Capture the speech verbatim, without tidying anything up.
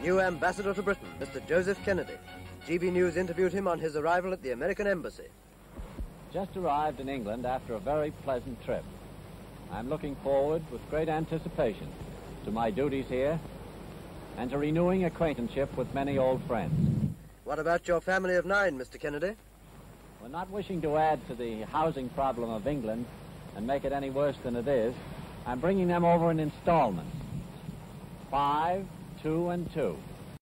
New ambassador to Britain, Mister Joseph Kennedy. G B News interviewed him on his arrival at the American Embassy. Just arrived in England after a very pleasant trip. I'm looking forward with great anticipation to my duties here and to renewing acquaintanceship with many old friends. What about your family of nine, Mister Kennedy? We're not wishing to add to the housing problem of England and make it any worse than it is. I'm bringing them over in installments. Five, two, and two.